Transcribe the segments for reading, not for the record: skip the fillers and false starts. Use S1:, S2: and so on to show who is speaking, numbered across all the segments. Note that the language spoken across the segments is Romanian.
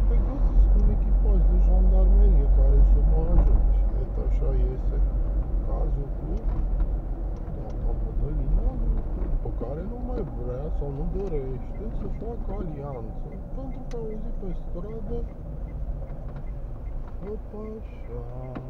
S1: te găsești cu un echipaj de jandarmerie care să mă ajute. Și uite așa iese cazul cu doamna Mădălina, pe care nu mai vrea sau nu dorește să facă alianță, pentru că a auzit pe stradă opa așa.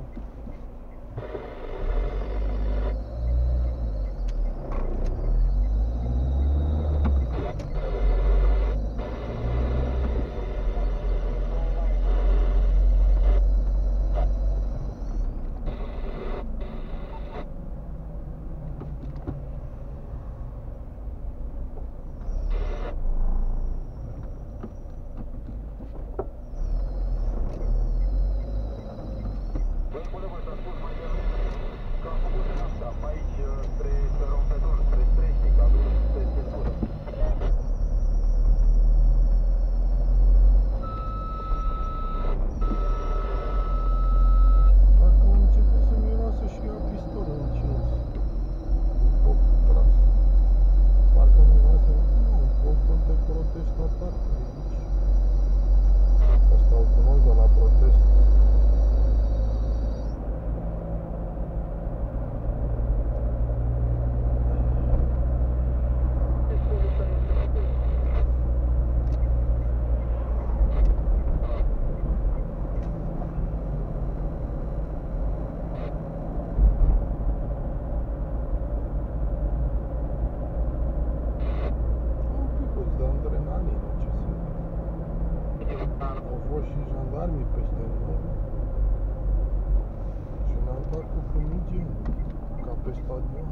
S1: Au fost și jandarmii peste noi și ne-au dat cu fumigine, ca pe stadion.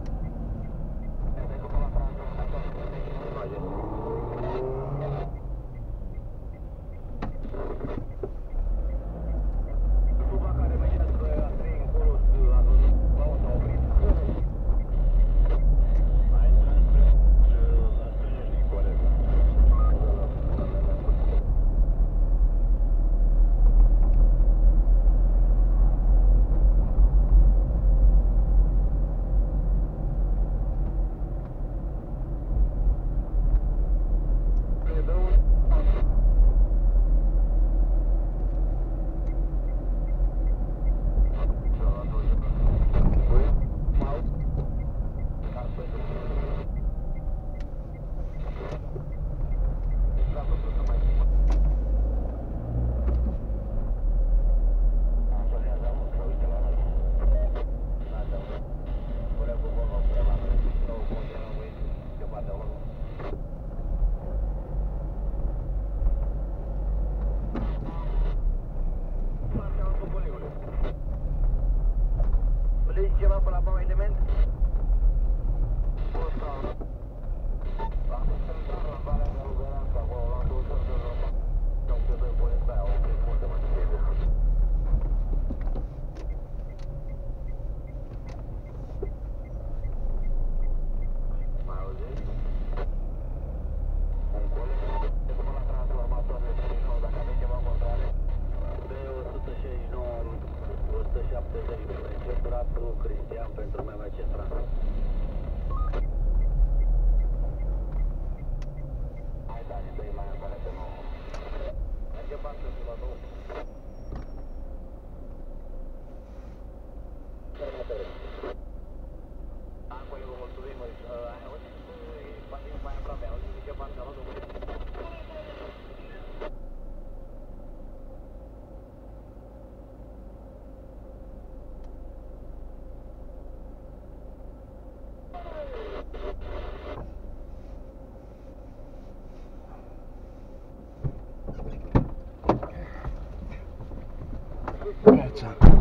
S2: Cristian pentru MMC Trans. Hai, Dani, dă-i mai în pe nou. Merge parcă și la nou. Acolo vă mulțumim, ai auzit? Poate mai aproape, auzit zice parcă la nou.
S1: Viața.